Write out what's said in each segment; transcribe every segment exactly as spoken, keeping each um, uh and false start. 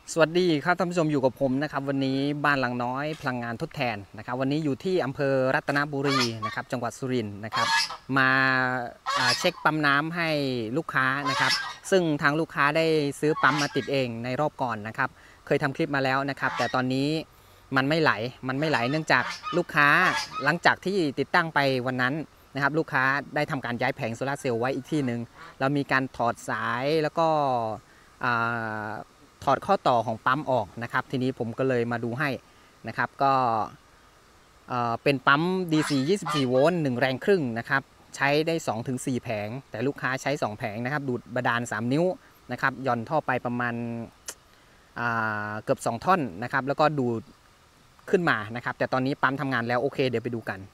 สวัสดีครับท่านผู้ชมอยู่กับผมนะครับวันนี้บ้านหลังน้อยพลังงานทดแทนนะครับวันนี้อยู่ที่อำเภอรัตนบุรีนะครับจังหวัดสุรินทร์นะครับมาเช็คปั๊มน้ำให้ลูกค้านะครับซึ่งทางลูกค้าได้ซื้อปั๊มมาติดเองในรอบก่อนนะครับเคยทำคลิปมาแล้วนะครับแต่ตอนนี้มันไม่ไหลมันไม่ไหลเนื่องจากลูกค้าหลังจากที่ติดตั้งไปวันนั้นนะครับลูกค้าได้ทำการย้ายแผงโซลาร์เซลล์ไว้อีกที่หนึ่งเรามีการถอดสายแล้วก็ถอดข้อต่อของปั๊มออกนะครับทีนี้ผมก็เลยมาดูให้นะครับก็เป็นปั๊ม ดี ซี ยี่สิบสี่ โวลต์หนึ่งแรงครึ่งนะครับใช้ได้ สองถึงสี่ แผงแต่ลูกค้าใช้สองแผงนะครับดูดบาดาลสามนิ้วนะครับหย่อนท่อไปประมาณเกือบสองท่อนนะครับแล้วก็ดูดขึ้นมานะครับแต่ตอนนี้ปั๊มทำงานแล้วโอเคเดี๋ยวไปดูกัน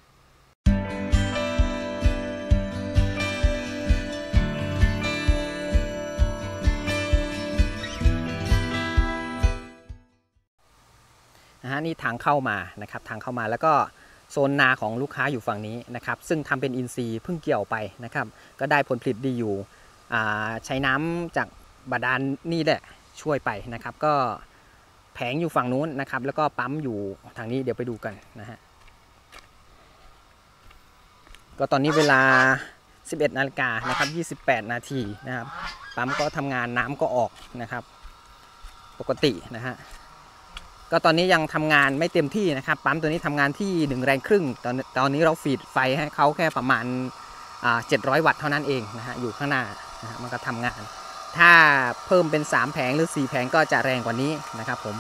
นะฮะนี่ทางเข้ามานะครับทางเข้ามาแล้วก็โซนนาของลูกค้าอยู่ฝั่งนี้นะครับซึ่งทำเป็นอินทรีย์เพิ่งเกี่ยวไปนะครับก็ได้ผลผลิตดีอยู่ใช้น้ำจากบาดาลนี่แหละช่วยไปนะครับก็แผงอยู่ฝั่งนู้นนะครับแล้วก็ปั๊มอยู่ทางนี้เดี๋ยวไปดูกันนะฮะก็ตอนนี้เวลาสิบเอ็ดนาฬิกานะครับยี่สิบแปดนาทีนะครับปั๊มก็ทำงานน้ำก็ออกนะครับปกตินะฮะก็ตอนนี้ยังทำงานไม่เต็มที่นะครับปั๊มตัวนี้ทำงานที่หนึ่งแรงครึ่งตอนตอนนี้เราฟีดไฟให้เขาแค่ประมาณเจ็ดร้อยวัตต์เท่านั้นเองนะฮะอยู่ข้างหน้านะฮะมันก็ทำงานถ้าเพิ่มเป็นสามแผงหรือสี่แผงก็จะแรงกว่านี้นะครับผม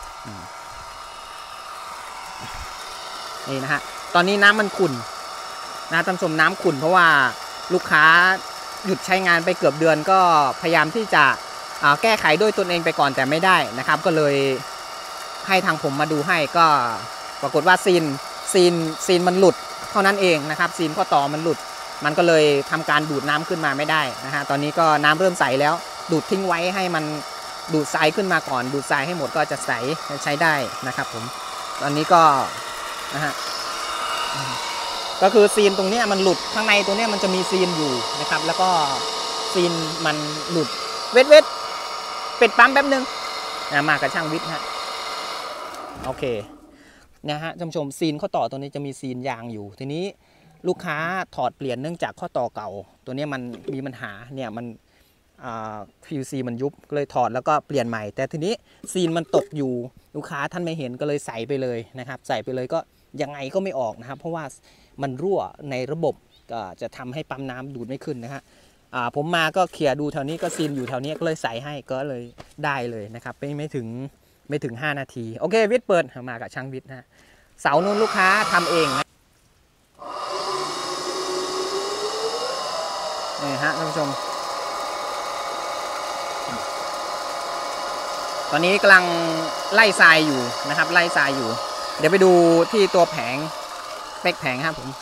นี่นะฮะตอนนี้น้ำมันขุ่นนะท่านผู้ชมน้ำขุ่นเพราะว่าลูกค้าหยุดใช้งานไปเกือบเดือนก็พยายามที่จะแก้ไขด้วยตนเองไปก่อนแต่ไม่ได้นะครับก็เลยให้ทางผมมาดูให้ก็ปรากฏว่าซีนซีนซีนมันหลุดเท่านั้นเองนะครับซีนข้อต่อมันหลุดมันก็เลยทำการดูดน้ำขึ้นมาไม่ได้นะฮะตอนนี้ก็น้ำเริ่มใสแล้วดูดทิ้งไว้ให้มันดูดทรายขึ้นมาก่อนดูดทรายให้หมดก็จะใสใช้ได้นะครับผมตอนนี้ก็นะฮะก็คือซีนตรงนี้มันหลุดข้างในตรงนี้มันจะมีซีนอยู่นะครับแล้วก็ซีนมันหลุดเวทเวทปิดปั๊มแป๊บนึงนะมากับช่างวิทย์ฮะโอเคนะฮะท่านผู้ชมซีนข้อต่อตัวนี้จะมีซีนยางอยู่ทีนี้ลูกค้าถอดเปลี่ยนเนื่องจากข้อต่อเก่าตัวนี้มันมีปัญหาเนี่ยมันพี ยู ซี มันยุบก็เลยถอดแล้วก็เปลี่ยนใหม่แต่ทีนี้ซีนมันตกอยู่ลูกค้าท่านไม่เห็นก็เลยใส่ไปเลยนะครับใส่ไปเลยก็ยังไงก็ไม่ออกนะครับเพราะว่ามันรั่วในระบบก็จะทำให้ปั๊มน้ำดูดไม่ขึ้นนะฮะผมมาก็เคลียร์ดูแถวนี้ก็ซีนอยู่แถวนี้ก็เลยใส่ให้ก็เลยได้เลยนะครับไม่ไม่ถึงไม่ถึงห้านาทีโอเควิทย์เปิดมากับช่างวิทย์นะเสานู้นลูกค้าทำเองนะนี่ฮะท่านผู้ชมตอนนี้กำลังไล่ทรายอยู่นะครับไล่ทรายอยู่เดี๋ยวไปดูที่ตัวแผงเป๊กแผงครับผม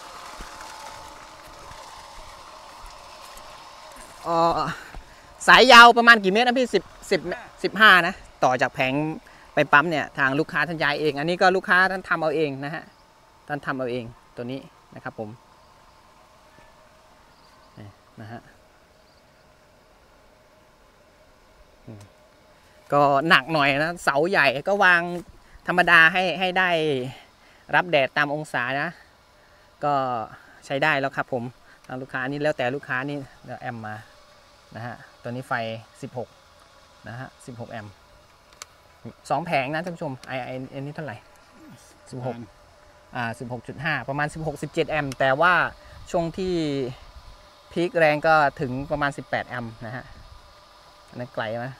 อ๋อสายยาวประมาณกี่เมตรนะพี่สิบสิบสิบห้านะต่อจากแผงไปปั๊มเนี่ยทางลูกค้าท่านย้ายเองอันนี้ก็ลูกค้าท่านทำเอาเองนะฮะท่านทำเอาเองตัวนี้นะครับผมนะฮะก็หนักหน่อยนะเสาใหญ่ก็วางธรรมดาให้ให้ได้รับแดดตามองศานะก็ใช้ได้แล้วครับผมทางลูกค้านี่แล้วแต่ลูกค้านี่เดี๋ยวแอมมานะฮะตัวนี้ไฟสิบหกนะฮะสิบหกแอมป์สองแผงนะท่านผู้ชมไอไอเอ็นนี่เท่าไหร่สิบหกอ่าสิบหกจุดห้าประมาณสิบหก สิบเจ็ดแอมป์แต่ว่าช่วงที่พีคแรงก็ถึงประมาณสิบแปดแอมป์นะฮะอันนั้นไกลไหม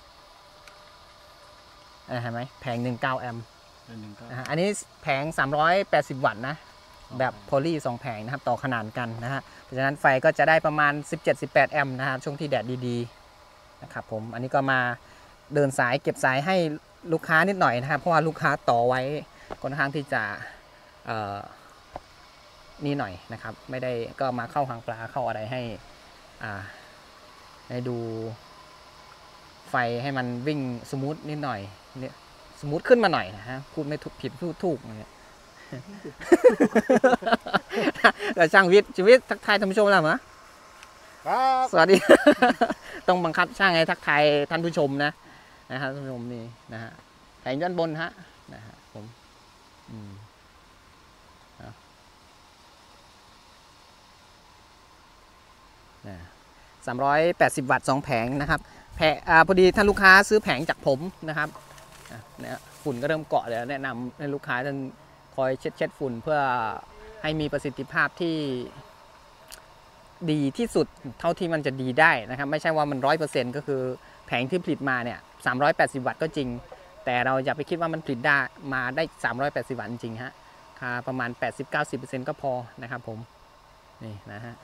เห็นไหมแผงหนึ่งเก้าแอมป์อันนี้แผงสามร้อยแปดสิบวัตต์นะแบบโพลีสองแผงนะครับต่อขนานกันนะฮะเพราะฉะนั้นไฟก็จะได้ประมาณ สิบเจ็ด สิบแปดแอมป์นะครับช่วงที่แดดดีๆนะครับผมอันนี้ก็มาเดินสายเก็บสายให้ลูกค้านิดหน่อยนะครับเพราะว่าลูกค้าต่อไว้ค่อนข้างที่จะนี่หน่อยนะครับไม่ได้ก็มาเข้าหางปลาเข้าอะไรให้อ่าให้ดูไฟให้มันวิ่งสมูทนิดหน่อยเนี่ยสมูทขึ้นมาหน่อยนะฮะพูดไม่ถูกผิดพูดถูกเนี่ยแต่ช่างวิทย์ชีวิตทักทายท่านผู้ชมแล้วมั้ยสวัสดีต้องบังคับช่างให้ทักทายท่านผู้ชมนะนะครับท่านผู้ชมนี่นะฮะแผงด้านบนฮะนะฮะผมอืมสามร้อยแปดสิบวัตต์สองแผงนะครับแผงอ่าพอดีท่านลูกค้าซื้อแผงจากผมนะครับเนี่ยฝุ่นก็เริ่มเกาะเลยแนะนำให้ลูกค้าท่านคอยเช็ดเช็ดฝุ่นเพื่อให้มีประสิทธิภาพที่ดีที่สุดเท่าที่มันจะดีได้นะครับไม่ใช่ว่ามันร้อยเปอร์เซ็นต์ก็คือแผงที่ผลิตมาเนี่ยสามร้อยแปดสิบวัตต์ก็จริงแต่เราอย่าไปคิดว่ามันผลิตได้มาได้สามร้อยแปดสิบวัตต์จริงฮะค่าประมาณ แปดสิบถึงเก้าสิบเปอร์เซ็นต์ ก็พอนะครับผมนี่นะฮะ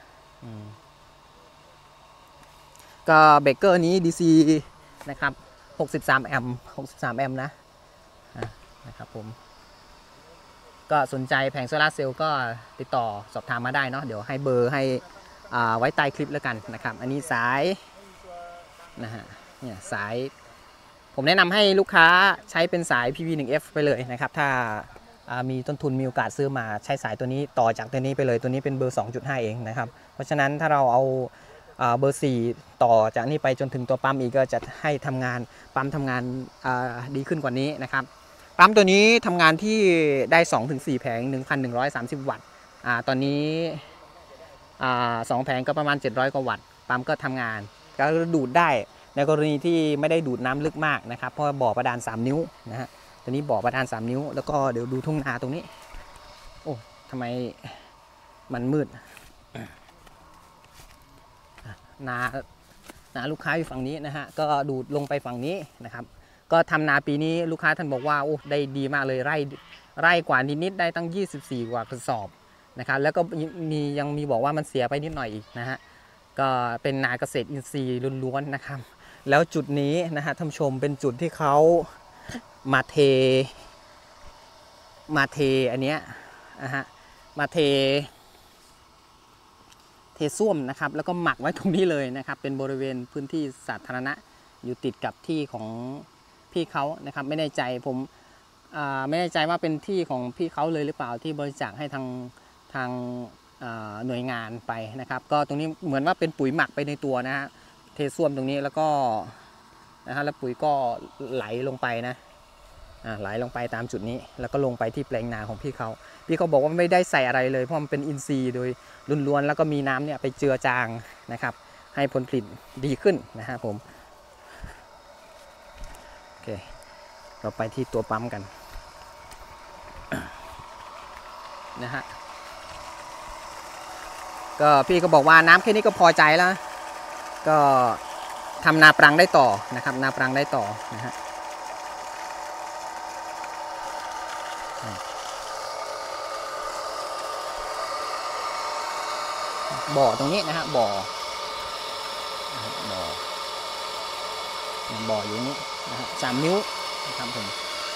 ก็เบเกอร์นี้ ดี ซี นะครับหกสิบสามแอมป์หกสิบสามแอมป์นะนะครับผมก็สนใจแผงโซลาร์เซลล์ก็ติดต่อสอบถามมาได้เนาะเดี๋ยวให้เบอร์ให้ไว้ใต้คลิปแล้วกันนะครับอันนี้สายนะฮะเนี่ยสายผมแนะนำให้ลูกค้าใช้เป็นสาย พี วี หนึ่ง เอฟ ไปเลยนะครับถ้ามีต้นทุนมีโอกาสซื้อมาใช้สายตัวนี้ต่อจากตัวนี้ไปเลยตัวนี้เป็นเบอร์ สองจุดห้า เองนะครับเพราะฉะนั้นถ้าเราเอาเบอร์สี่ต่อจากนี้ไปจนถึงตัวปั๊มอีกก็จะให้ทำงานปั๊มทำงานดีขึ้นกว่านี้นะครับปั๊มตัวนี้ทำงานที่ได้ สองถึงสี่ แผง หนึ่งพันหนึ่งร้อยสามสิบ วัตต์อ่าตอนนี้อ่าสองแผงก็ประมาณเจ็ดร้อยกว่าวัตต์ปั๊มก็ทำงานก็ดูดได้ในกรณีที่ไม่ได้ดูดน้ำลึกมากนะครับเพราะบ่อบาดาลสามนิ้วนะฮะตัวนี้บ่อบาดาลสามนิ้วแล้วก็เดี๋ยวดูทุ่งนาตรงนี้โอ้ทำไมมันมืดนานาลูกค้าอยู่ฝั่งนี้นะฮะก็ดูดลงไปฝั่งนี้นะครับก็ทำนาปีนี้ลูกค้าท่านบอกว่าโอ้ได้ดีมากเลยไร่ไร่กว่านิดๆได้ตั้งยี่สิบสี่กว่ากระสอบนะครับแล้วก็มียังมีบอกว่ามันเสียไปนิดหน่อยอีกนะฮะก็เป็นนาเกษตรอินทรีย์ล้วนๆนะครับแล้วจุดนี้นะฮะท่านผู้ชมเป็นจุดที่เขามาเทมาเทอันเนี้ยนะฮะมาเทเทส้วมนะครับแล้วก็หมักไว้ตรงนี้เลยนะครับเป็นบริเวณพื้นที่สาธารณะอยู่ติดกับที่ของพี่เขานะครับไม่แน่ใจผมไม่แน่ใจว่าเป็นที่ของพี่เขาเลยหรือเปล่าที่บริจาคให้ทางทางหน่วยงานไปนะครับก็ตรงนี้เหมือนว่าเป็นปุ๋ยหมักไปในตัวนะฮะเทส้วมตรงนี้แล้วก็นะฮะแล้วปุ๋ยก็ไหลลงไปนะไหลลงไปตามจุดนี้แล้วก็ลงไปที่แปลงนาของพี่เขาพี่เขาบอกว่าไม่ได้ใส่อะไรเลยเพราะมันเป็นอินทรีย์โดยล้วนๆแล้วก็มีน้ำเนี่ยไปเจือจางนะครับให้ผลผลิตดีขึ้นนะฮะผมโอเคเราไปที่ตัวปั๊มกันนะฮะก็พี่ก็บอกว่าน้ำแค่นี้ก็พอใจแล้วก็ทำนาปรังได้ต่อนะครับนาปรังได้ต่อนะฮะบ่อตรงนี้นะฮะบ่อบ่อบ่ออยู่นี้นะฮะสามนิ้วนะครับผม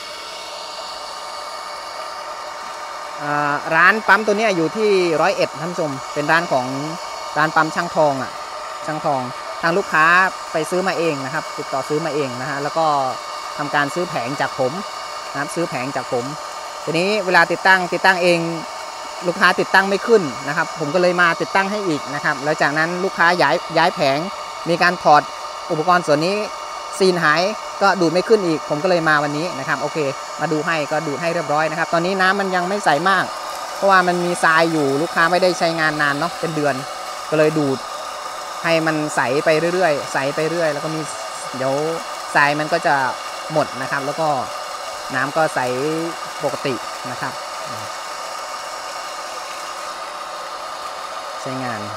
ร้านปั๊มตัวนี้อยู่ที่ร้อยเอ็ดท่านผู้ชมเป็นร้านของร้านปั๊มช่างทองอ่ะช่างทองทางลูกค้าไปซื้อมาเองนะครับติดต่อซื้อมาเองนะฮะแล้วก็ทำการซื้อแผงจากผมนะครับซื้อแผงจากผมทีนี้เวลาติดตั้งติดตั้งเองลูกค้าติดตั้งไม่ขึ้นนะครับผมก็เลยมาติดตั้งให้อีกนะครับแล้วจากนั้นลูกค้าย้ายย้ายแผงมีการถอดอุปกรณ์ส่วนนี้ซีนหายก็ดูดไม่ขึ้นอีกผมก็เลยมาวันนี้นะครับโอเคมาดูให้ก็ดูดให้เรียบร้อยนะครับตอนนี้น้ำมันยังไม่ใสมากเพราะว่ามันมีทรายอยู่ลูกค้าไม่ได้ใช้งานนานเนาะเป็นเดือนก็เลยดูดให้มันใสไปเรื่อยๆใสไปเรื่อยแล้วก็มีเดี๋ยวทรายมันก็จะหมดนะครับแล้วก็น้ำก็ใสปกตินะครับใช้งาน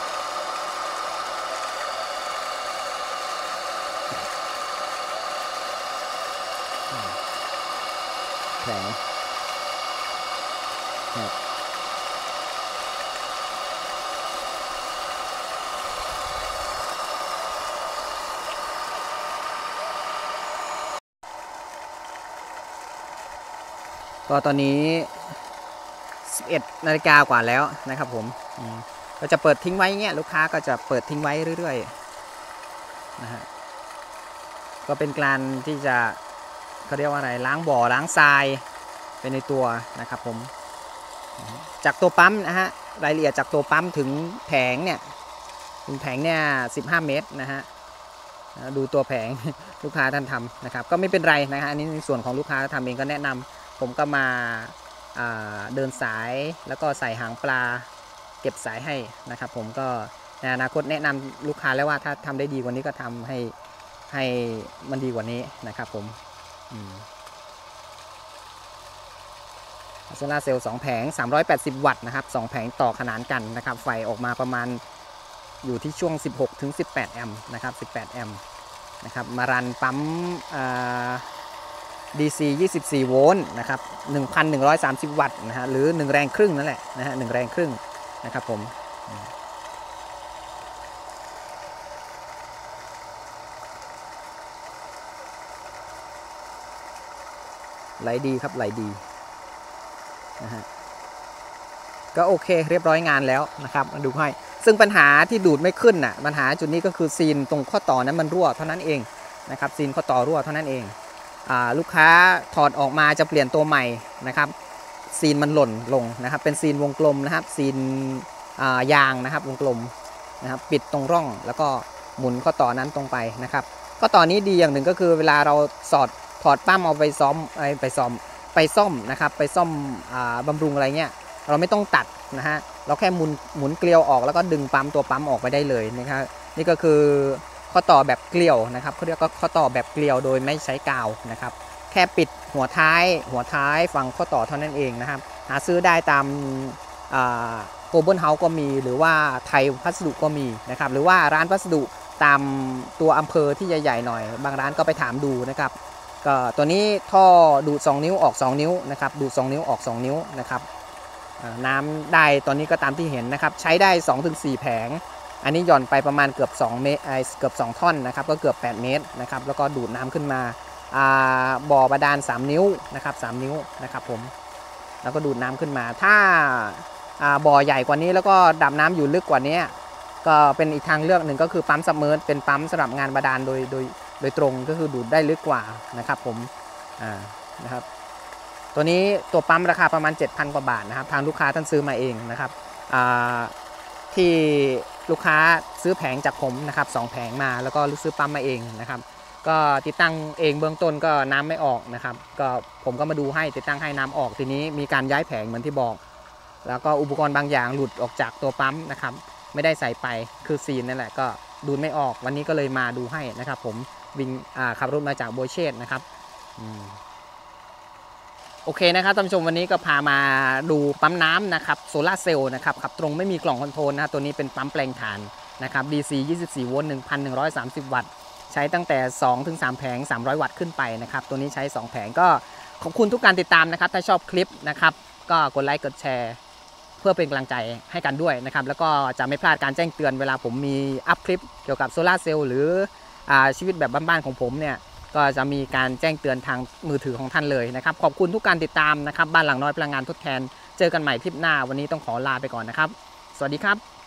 แผงก็ตอนนี้สิบเอ็ดนาฬิกากว่าแล้วนะครับผมก็จะเปิดทิ้งไว้เงี้ยลูกค้าก็จะเปิดทิ้งไว้เรื่อยๆนะฮะก็เป็นการที่จะเขาเรียกว่าอะไรล้างบ่อล้างทรายไปในตัวนะครับผมจากตัวปั๊มนะฮะรายละเอียดจากตัวปั๊มถึงแผงเนี่ยถึงแผงเนี่ยสิบห้าเมตรนะฮะดูตัวแผง ลูกค้าท่านทำนะครับก็ไม่เป็นไรนะฮะอันนี้ในส่วนของลูกค้าทำเองก็แนะนำผมก็มาเดินสายแล้วก็ใส่หางปลาเก็บสายให้นะครับผมก็ในอนาคตแนะนำลูกค้าแล้วว่าถ้าทำได้ดีกว่านี้ก็ทำให้ให้มันดีกว่านี้นะครับผมโซลาร์เซลล์สองแผงสามร้อยแปดสิบวัตต์นะครับสองแผงต่อขนานกันนะครับไฟออกมาประมาณอยู่ที่ช่วงสิบหกถึงสิบแปดแอมป์นะครับสิบแปดแอมป์นะครับมารันปั๊มดีซียี่สิบสี่โวลต์นะครับ หนึ่งพันหนึ่งร้อยสามสิบ วัตต์นะฮะหรือหนึ่งแรงครึ่งนั่นแหละนะฮะหนึ่งแรงครึ่งนะครับผมไหลดีครับไหลดีนะฮะก็โอเคเรียบร้อยงานแล้วนะครับมาดูให้ซึ่งปัญหาที่ดูดไม่ขึ้นน่ะปัญหาจุดนี้ก็คือซีนตรงข้อต่อนั้นมันรั่วเท่านั้นเองนะครับซีนข้อต่อรั่วเท่านั้นเองลูกค้าถอดออกมาจะเปลี่ยนตัวใหม่นะครับซีนมันหล่นลงนะครับเป็นซีนวงกลมนะครับซีนยางนะครับวงกลมนะครับปิดตรงร่องแล้วก็หมุนข้อต่อนั้นตรงไปนะครับข้อต่อนี้ดีอย่างหนึ่งก็คือเวลาเราสอดถอดปั้มเอาไปซ้อมไปซ้อมไปซ่อมนะครับไปซ่อมบำรุงอะไรเงี้ยเราไม่ต้องตัดนะฮะเราแค่หมุนหมุนเกลียวออกแล้วก็ดึงปั๊มตัวปั๊มออกไปได้เลยนะครับนี่ก็คือข้อต่อแบบเกลียวนะครับเขาเรียกว่าข้อต่อแบบเกลียวโดยไม่ใช้กาวนะครับแค่ปิดหัวท้ายหัวท้ายฝั่งข้อต่อเท่านั้นเองนะครับหาซื้อได้ตามโกลบอลเฮาส์ก็มีหรือว่าไทยพัสดุก็มีนะครับหรือว่าร้านพัสดุตามตัวอำเภอที่ใหญ่ๆหน่อยบางร้านก็ไปถามดูนะครับก็ตัวนี้ท่อดูดสองนิ้วออกสองนิ้วนะครับดูดสองนิ้วออกสองนิ้วนะครับน้ำได้ตอนนี้ก็ตามที่เห็นนะครับใช้ได้ สองถึงสี่ แผงอันนี้หย่อนไปประมาณเกือบสองเมตรเกือบสองท่อนนะครับก็เกือบแปดเมตรนะครับแล้วก็ดูดน้ำขึ้นมาบ่อบาดาลสามนิ้วนะครับสามนิ้วนะครับผมแล้วก็ดูดน้ำขึ้นมาถ้าบ่อใหญ่กว่านี้แล้วก็ดำน้ำอยู่ลึกกว่านี้ก็เป็นอีกทางเลือกหนึ่งก็คือปั๊มซับเมอร์เป็นปั๊มสำหรับงานบาดาลโดยโดยโดยตรงก็คือดูดได้ลึกกว่านะครับผมอ่านะครับตัวนี้ตัวปั๊มราคาประมาณ เจ็ดพัน กว่าบาทนะครับทางลูกค้าท่านซื้อมาเองนะครับที่ลูกค้าซื้อแผงจากผมนะครับสองแผงมาแล้วก็ซื้อปั๊มมาเองนะครับก็ติดตั้งเองเบื้องต้นก็น้ำไม่ออกนะครับก็ผมก็มาดูให้ติดตั้งให้น้ำออกทีนี้มีการย้ายแผงเหมือนที่บอกแล้วก็อุปกรณ์บางอย่างหลุดออกจากตัวปั๊มนะครับไม่ได้ใส่ไปคือซีนนั่นแหละก็ดูไม่ออกวันนี้ก็เลยมาดูให้นะครับผมวิ่งขับรถมาจากโบเชตนะครับโอเคนะครับท่านผู้ชมวันนี้ก็พามาดูปั๊มน้ำนะครับโซลาร์เซลล์นะครับขับตรงไม่มีกล่องคอนโทรลนะตัวนี้เป็นปั๊มแปลงถ่านนะครับ ดี ซี ยี่สิบสี่ โวลต์ หนึ่งพันหนึ่งร้อยสามสิบ วัตต์ใช้ตั้งแต่ สองถึงสาม แผงสามร้อยวัตต์ขึ้นไปนะครับตัวนี้ใช้สองแผงก็ขอบคุณทุกการติดตามนะครับถ้าชอบคลิปนะครับก็กดไลค์กดแชร์เพื่อเป็นกำลังใจให้กันด้วยนะครับแล้วก็จะไม่พลาดการแจ้งเตือนเวลาผมมีอัพคลิปเกี่ยวกับโซลาร์เซลล์หรือชีวิตแบบบ้านๆของผมเนี่ยก็จะมีการแจ้งเตือนทางมือถือของท่านเลยนะครับขอบคุณทุกการติดตามนะครับบ้านหลังน้อยพลังงานทดแทนเจอกันใหม่คลิปหน้าวันนี้ต้องขอลาไปก่อนนะครับสวัสดีครับ